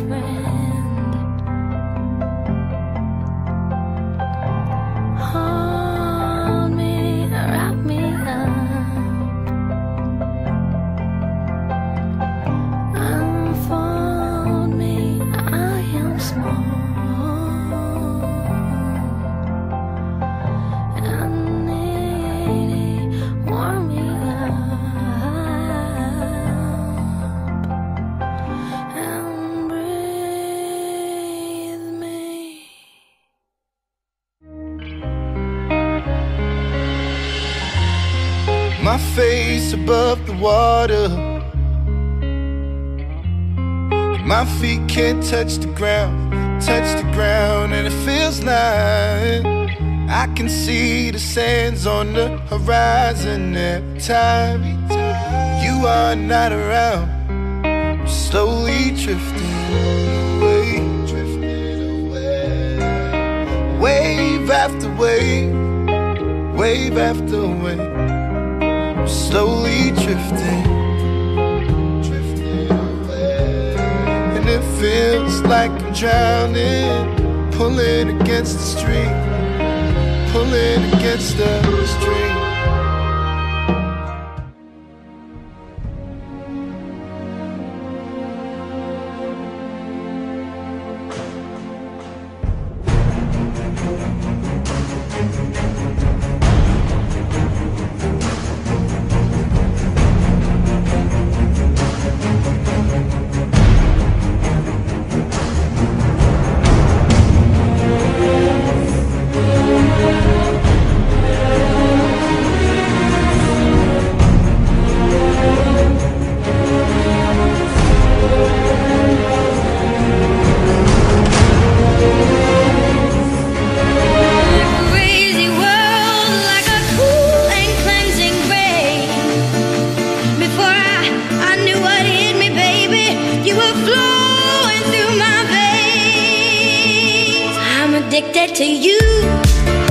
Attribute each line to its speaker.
Speaker 1: friend. Hold me, wrap me up, unfold me, I am small.
Speaker 2: My face above the water, my feet can't touch the ground, and it feels like I can see the sands on the horizon. Every time you are not around, I'm slowly drifting away, wave after wave, wave after wave. Slowly drifting away, and it feels like I'm drowning, pulling against the stream, pulling against the stream.
Speaker 1: Addicted to you.